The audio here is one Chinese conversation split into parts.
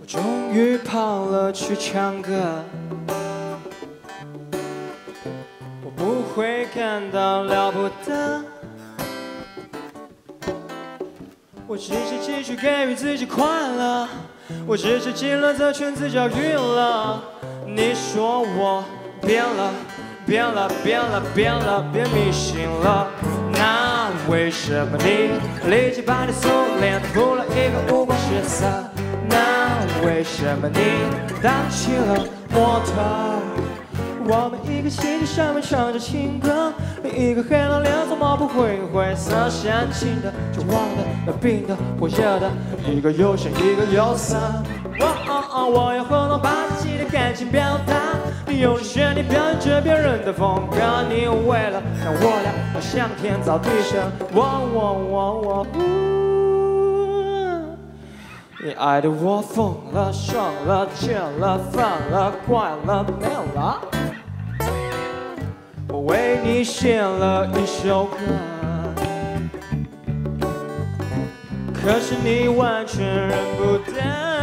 我终于跑了去唱歌，我不会感到了不得，我只是继续给予自己快乐，我只是进了这圈子叫娱乐。你说我变了，变了，变了，变了，变迷信了。那为什么你立即把你锁链涂了一个五光十色？那为什么你当起了模特？我们一个星期上面唱着情歌，另一个黑了脸怎么不会灰色？煽情的就忘了，那冰的火热的，一个有声一个有色。我要和我把自己的感情表达，你用力旋律表演着别人的风格，你为了让我俩要向天造地设。你爱的我疯了，爽了，贱了，烦了，怪了，没了。我为你写了一首歌，可是你完全认不得，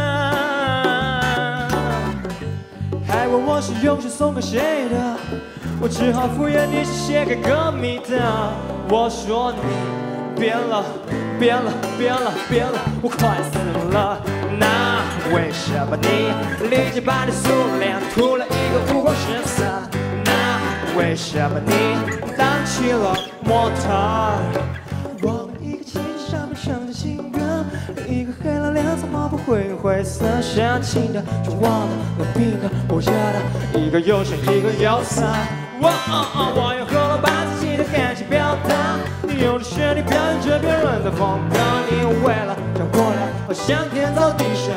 还问我是用心送给谁的，我只好敷衍你是写给歌迷的。我说你变了，变了，变了，变了，我快死了。那为什么你立即把你锁链涂了一个五光十色？那为什么你当起了模特？我们一个旗帜上面唱着情歌，另一个黑了脸怎么不会灰色？煽情的就忘了，冷冰的火热的，一个有声一个有色。我用喉咙把自己的感情表达，你用着旋律表演着别人的风格，你为了让我俩好向天造地设。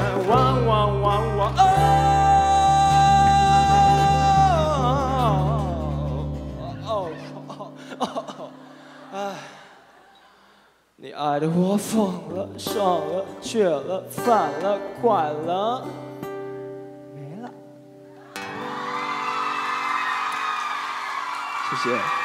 你爱的我疯了，爽了，倔了，烦了，快了，没了。谢谢。